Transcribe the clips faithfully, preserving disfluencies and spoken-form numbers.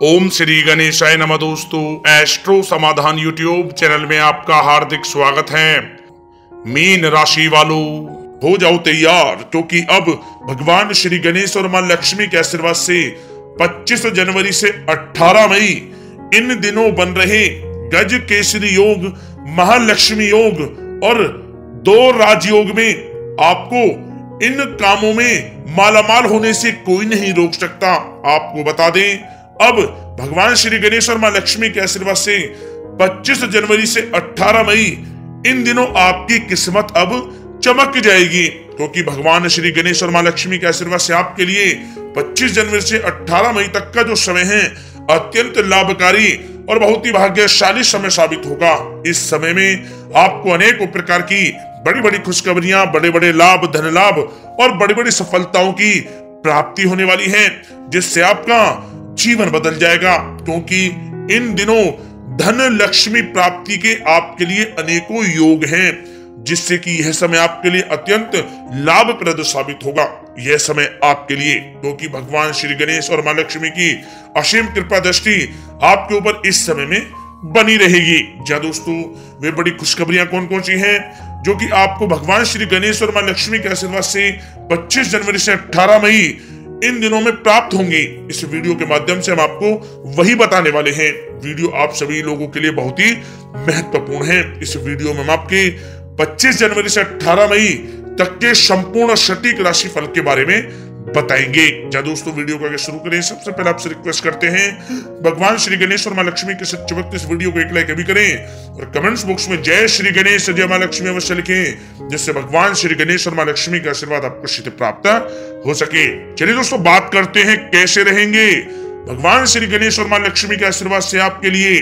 ओम श्री गणेशाय नमः। दोस्तों, एस्ट्रो समाधान यूट्यूब चैनल में आपका हार्दिक स्वागत है। मीन राशि वालों, हो जाओ तैयार, क्योंकि अब भगवान श्री गणेश और मां लक्ष्मी के आशीर्वाद से पच्चीस जनवरी से अठारह मई इन दिनों बन रहे गज केसरी योग, महालक्ष्मी योग और दो राजयोग में आपको इन कामों में मालामाल होने से कोई नहीं रोक सकता। आपको बता दें, अब भगवान श्री गणेश और मां लक्ष्मी के आशीर्वाद से पच्चीस जनवरी से अठारह मई इन दिनों आपकी किस्मत अब चमक जाएगी, क्योंकि भगवान श्री गणेश और मां लक्ष्मी के आशीर्वाद से आपके लिए पच्चीस जनवरी से अठारह मई तक का जो समय है अत्यंत लाभकारी और बहुत ही भाग्यशाली समय साबित होगा। इस समय में आपको अनेकों प्रकार की बड़ी बड़ी खुशखबरियां, बड़े बड़े लाभ, धन लाभ और बड़ी बड़ी सफलताओं की प्राप्ति होने वाली है, जिससे आपका जीवन बदल जाएगा। क्योंकि इन दिनों धन लक्ष्मी प्राप्ति के आपके लिए अनेकों योग हैं, जिससे कि यह समय आपके लिए अत्यंत लाभप्रद साबित होगा। यह समय आपके लिए, क्योंकि भगवान श्री गणेश और मां लक्ष्मी की असीम कृपा दृष्टि आपके ऊपर इस समय में बनी रहेगी। जा दोस्तों, वे बड़ी खुशखबरियां कौन कौन सी हैं जो कि आपको भगवान श्री गणेश और मां लक्ष्मी के आशीर्वाद से पच्चीस जनवरी से अठारह मई इन दिनों में प्राप्त होंगी, इस वीडियो के माध्यम से हम आपको वही बताने वाले हैं। वीडियो आप सभी लोगों के लिए बहुत ही महत्वपूर्ण है। इस वीडियो में हम आपके पच्चीस जनवरी से अठारह मई तक के संपूर्ण सटीक राशि फल के बारे में बताएंगे। जा दोस्तों, वीडियो को आगे शुरू करें, सबसे पहले आपसे रिक्वेस्ट करते हैं, भगवान श्री गणेश और मां लक्ष्मी के सच्चे भक्त इस वीडियो को एक लाइक अभी करें और कमेंट्स बॉक्स में जय श्री गणेश जय मां लक्ष्मी अवश्य लिखें, जिससे भगवान श्री गणेश और मां लक्ष्मी का आशीर्वाद आपको शीघ्र प्राप्त हो सके। चलिए दोस्तों, बात करते हैं कैसे रहेंगे भगवान श्री गणेश और मां लक्ष्मी के आशीर्वाद से आपके लिए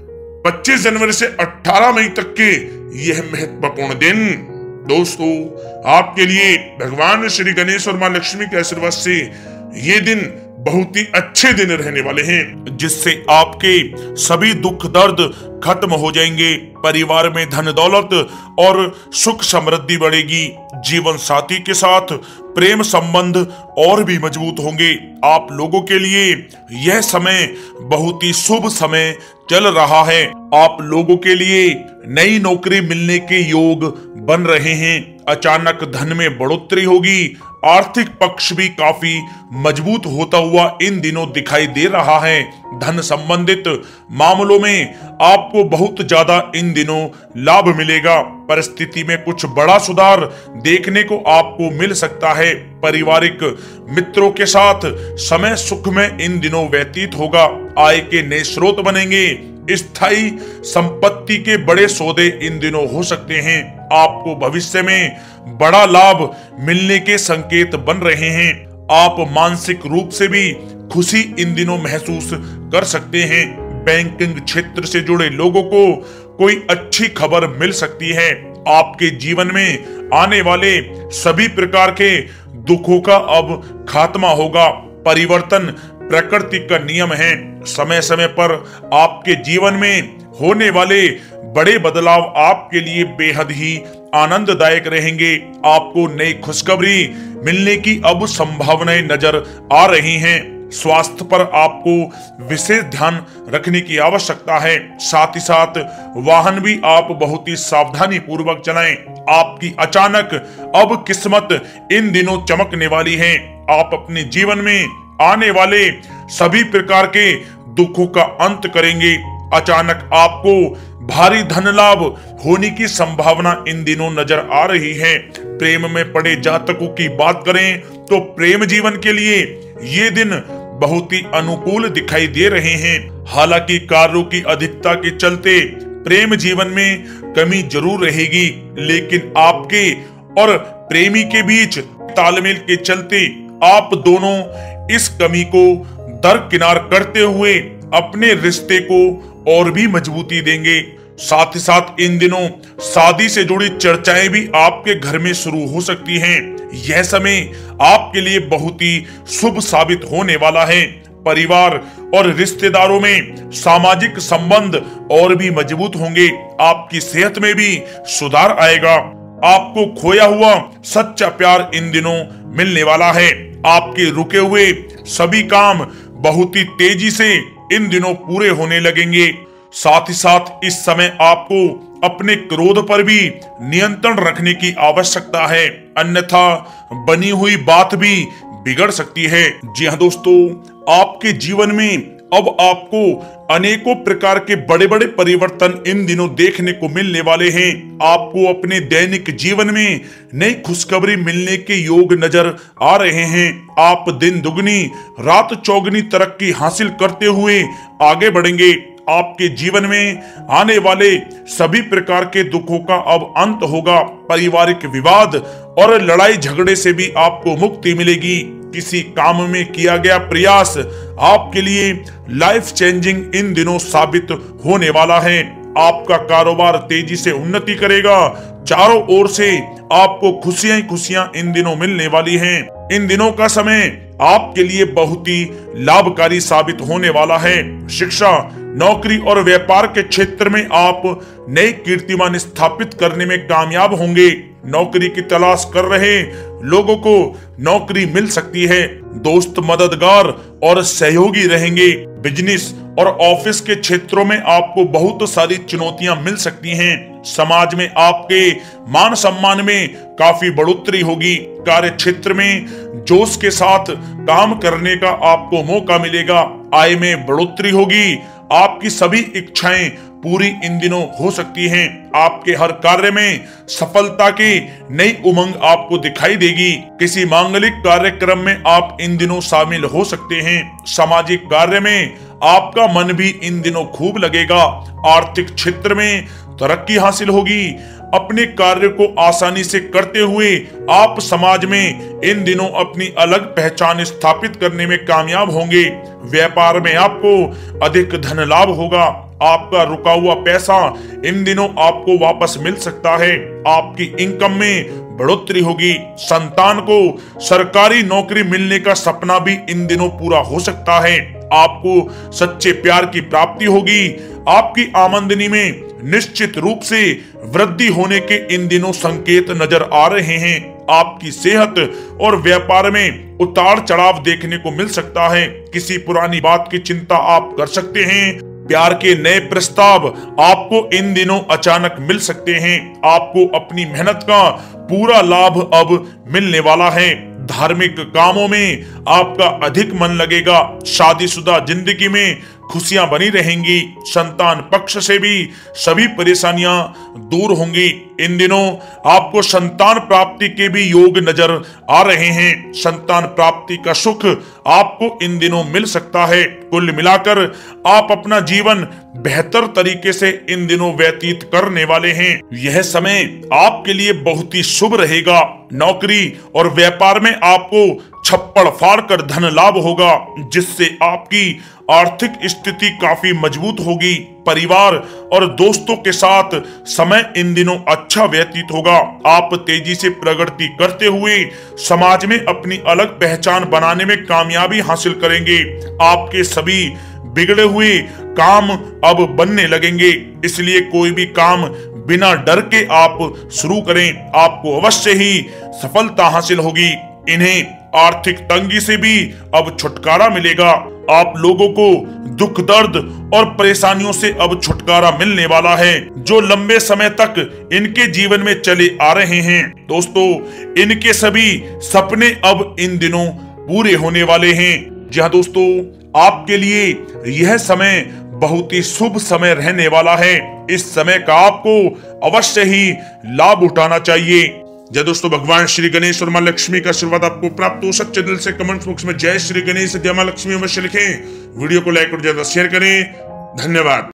पच्चीस जनवरी से अठारह मई तक के यह महत्वपूर्ण दिन। दोस्तों, आपके लिए भगवान श्री गणेश और मां लक्ष्मी के आशीर्वाद से ये दिन बहुत ही अच्छे दिन रहने वाले हैं, जिससे आपके सभी दुख दर्द खत्म हो जाएंगे। परिवार में धन दौलत और सुख समृद्धि बढ़ेगी। जीवन साथी के साथ प्रेम संबंध और भी मजबूत होंगे। आप लोगों के लिए यह समय बहुत ही शुभ समय चल रहा है। आप लोगों के लिए नई नौकरी मिलने के योग बन रहे हैं। अचानक धन में बढ़ोतरी होगी। आर्थिक पक्ष भी काफी मजबूत होता हुआ इन दिनों दिखाई दे रहा है। धन संबंधित मामलों में आपको बहुत ज्यादा इन दिनों लाभ मिलेगा। परिस्थिति में कुछ बड़ा सुधार देखने को आपको मिल सकता है। पारिवारिक मित्रों के साथ समय सुख में इन दिनों व्यतीत होगा। आय के नए स्रोत बनेंगे। स्थायी संपत्ति के बड़े सौदे इन दिनों हो सकते हैं। आपको भविष्य में बड़ा लाभ मिलने के संकेत बन रहे हैं। आप मानसिक रूप से भी खुशी इन दिनों महसूस कर सकते हैं। बैंकिंग क्षेत्र से जुड़े लोगों को कोई अच्छी खबर मिल सकती है। आपके जीवन में आने वाले सभी प्रकार के दुखों का अब खात्मा होगा। परिवर्तन प्रकृति का नियम है। समय समय पर आपके जीवन में होने वाले बड़े बदलाव आपके लिए बेहद ही आनंददायक रहेंगे। आपको नई खुशखबरी मिलने की अब संभावनाएं नजर आ रही हैं। स्वास्थ्य पर आपको विशेष ध्यान रखने की आवश्यकता है। साथ ही साथ वाहन भी आप बहुत ही सावधानी पूर्वक चलाएं। आपकी अचानक अब किस्मत इन दिनों चमकने वाली है। आप अपने जीवन में आने वाले सभी प्रकार के दुखों का अंत करेंगे। अचानक आपको भारी धन लाभ होने की संभावना इन दिनों नजर आ रही है। प्रेम में पड़े जातकों की बात करें तो प्रेम जीवन के लिए ये दिन बहुत ही अनुकूल दिखाई दे रहे हैं। हालांकि कार्यों की अधिकता के चलते प्रेम जीवन में कमी जरूर रहेगी, लेकिन आपके और प्रेमी के बीच तालमेल के चलते आप दोनों इस कमी को दरकिनार करते हुए अपने रिश्ते को और भी मजबूती देंगे। साथ ही साथ इन दिनों शादी से जुड़ी चर्चाएं भी आपके घर में शुरू हो सकती हैं। यह समय आपके लिए बहुत ही शुभ साबित होने वाला है। परिवार और रिश्तेदारों में सामाजिक संबंध और भी मजबूत होंगे। आपकी सेहत में भी सुधार आएगा। आपको खोया हुआ सच्चा प्यार इन दिनों मिलने वाला है। आपके रुके हुए सभी काम बहुत ही तेजी से इन दिनों पूरे होने लगेंगे। साथ ही साथ इस समय आपको अपने क्रोध पर भी नियंत्रण रखने की आवश्यकता है, अन्यथा बनी हुई बात भी बिगड़ सकती है। जी हाँ दोस्तों, आपके जीवन में अब आपको अनेकों प्रकार के बड़े बड़े परिवर्तन इन दिनों देखने को मिलने वाले हैं। आपको अपने दैनिक जीवन में नई खुशखबरी मिलने के योग नजर आ रहे हैं। आप दिन दुगनी रात चौगनी तरक्की हासिल करते हुए आगे बढ़ेंगे। आपके जीवन में आने वाले सभी प्रकार के दुखों का अब अंत होगा। पारिवारिक विवाद और लड़ाई झगड़े से भी आपको मुक्ति मिलेगी। किसी काम में किया गया प्रयास आपके लिए लाइफ चेंजिंग इन दिनों साबित होने वाला है। आपका कारोबार तेजी से उन्नति करेगा। चारों ओर से आपको खुशियां ही खुशियां इन दिनों मिलने वाली हैं। इन दिनों का समय आपके लिए बहुत ही लाभकारी साबित होने वाला है। शिक्षा, नौकरी और व्यापार के क्षेत्र में आप नए कीर्तिमान स्थापित करने में कामयाब होंगे। नौकरी की तलाश कर रहे लोगों को नौकरी मिल सकती है। दोस्त मददगार और सहयोगी रहेंगे। बिजनेस और ऑफिस के क्षेत्रों में आपको बहुत सारी चुनौतियां मिल सकती हैं। समाज में आपके मान सम्मान में काफी बढ़ोतरी होगी। कार्य क्षेत्र में जोश के साथ काम करने का आपको मौका मिलेगा। आय में बढ़ोतरी होगी। आपकी सभी इच्छाएं पूरी इन दिनों हो सकती हैं। आपके हर कार्य में सफलता की नई उमंग आपको दिखाई देगी। किसी मांगलिक कार्यक्रम में आप इन दिनों शामिल हो सकते हैं। सामाजिक कार्य में आपका मन भी इन दिनों खूब लगेगा। आर्थिक क्षेत्र में तरक्की हासिल होगी। अपने कार्य को आसानी से करते हुए आप समाज में इन दिनों अपनी अलग पहचान स्थापित करने में कामयाब होंगे। व्यापार में आपको अधिक धन लाभ होगा। आपका रुका हुआ पैसा इन दिनों आपको वापस मिल सकता है। आपकी इनकम में बढ़ोतरी होगी। संतान को सरकारी नौकरी मिलने का सपना भी इन दिनों पूरा हो सकता है। आपको सच्चे प्यार की प्राप्ति होगी। आपकी आमदनी में निश्चित रूप से वृद्धि होने के इन दिनों संकेत नजर आ रहे हैं। आपकी सेहत और व्यापार में उतार चढ़ाव देखने को मिल सकता है। किसी पुरानी बात की चिंता आप कर सकते हैं। प्यार के नए प्रस्ताव आपको इन दिनों अचानक मिल सकते हैं। आपको अपनी मेहनत का पूरा लाभ अब मिलने वाला है। धार्मिक कामों में आपका अधिक मन लगेगा। शादीशुदा जिंदगी में खुशियां बनी रहेंगी। संतान पक्ष से भी सभी परेशानियां दूर होंगी। इन दिनों आपको संतान प्राप्ति के भी योग नजर आ रहे हैं। संतान प्राप्ति का सुख आपको इन दिनों मिल सकता है। कुल मिलाकर आप अपना जीवन बेहतर तरीके से इन दिनों व्यतीत करने वाले हैं। यह समय आपके लिए बहुत ही शुभ रहेगा। नौकरी और व्यापार में आपको छप्पड़ फाड़ कर धन लाभ होगा, जिससे आपकी आर्थिक स्थिति काफी मजबूत होगी। परिवार और दोस्तों के साथ समय इन दिनों अच्छा व्यतीत होगा। आप तेजी से प्रगति करते हुए समाज में अपनी अलग पहचान बनाने में कामयाबी हासिल करेंगे। आपके सभी बिगड़े हुए काम अब बनने लगेंगे, इसलिए कोई भी काम बिना डर के आप शुरू करें। आपको अवश्य ही सफलता हासिल होगी। इन्हें आर्थिक तंगी से भी अब छुटकारा मिलेगा। आप लोगों को दुख दर्द और परेशानियों से अब छुटकारा मिलने वाला है, जो लंबे समय तक इनके जीवन में चले आ रहे हैं। दोस्तों, इनके सभी सपने अब इन दिनों पूरे होने वाले हैं। जी हाँ दोस्तों, आपके लिए यह समय बहुत ही शुभ समय रहने वाला है। इस समय का आपको अवश्य ही लाभ उठाना चाहिए। जय दोस्तों, भगवान श्री गणेश और मां लक्ष्मी का आशीर्वाद आपको प्राप्त हो। सच्चे दिल से कमेंट बॉक्स में जय श्री गणेश जय मां लक्ष्मी अवश्य लिखें। वीडियो को लाइक और ज्यादा शेयर करें। धन्यवाद।